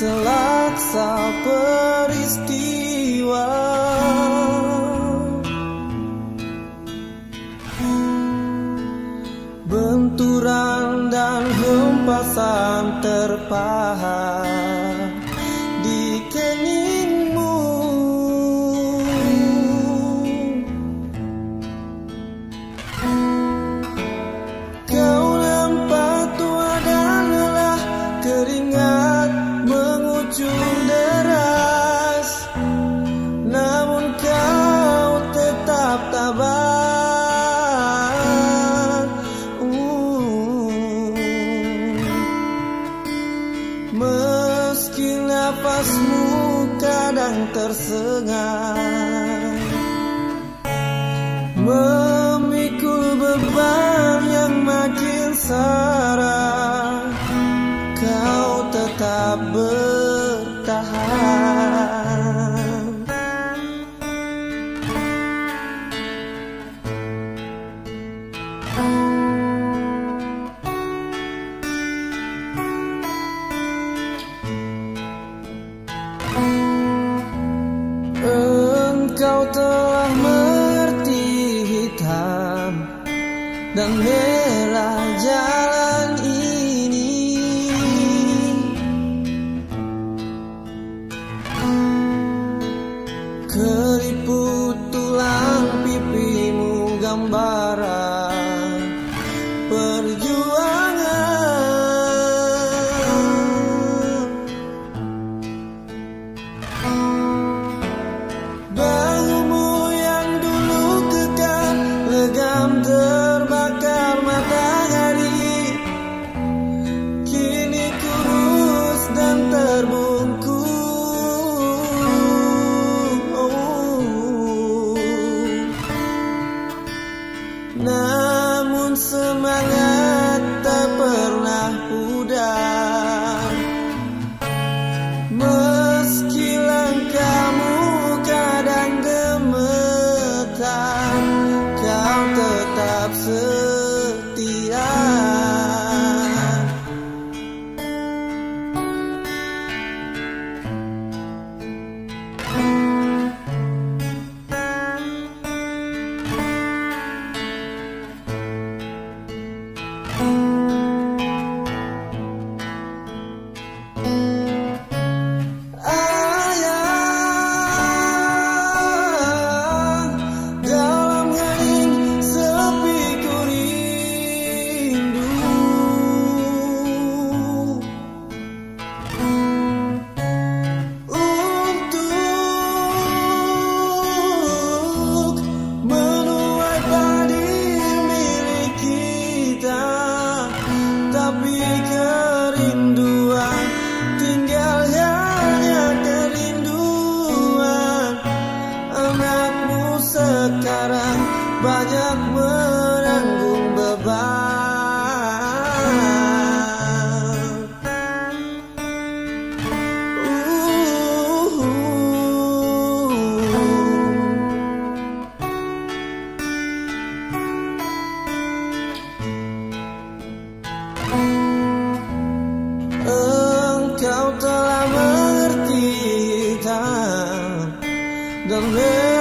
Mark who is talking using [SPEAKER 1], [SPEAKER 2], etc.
[SPEAKER 1] selaksa peristiwa. Benturan dan hempasan terpahat di keningmu. Kau nampak tua dan lelah, keringat mengucur deras, namun kau tetap tabah. Meski napasmu kadang tersengat, memikul beban yang makin sara, kau tetap bertahan. Engkau telah mengerti hitam dan merah jalan ini. Keriput tulang pipimu gambaran perjuangan. Terbakar matahari, kini kurus dan terbungkus. Namun semangat tak pernah pudar, meski langkahmu kadang gemetar, kau tetap setia. Tapi kerinduan tinggal hanya kerinduan. Anakmu sekarang banyak menanggung beban. Engkau telah mengerti hitam dan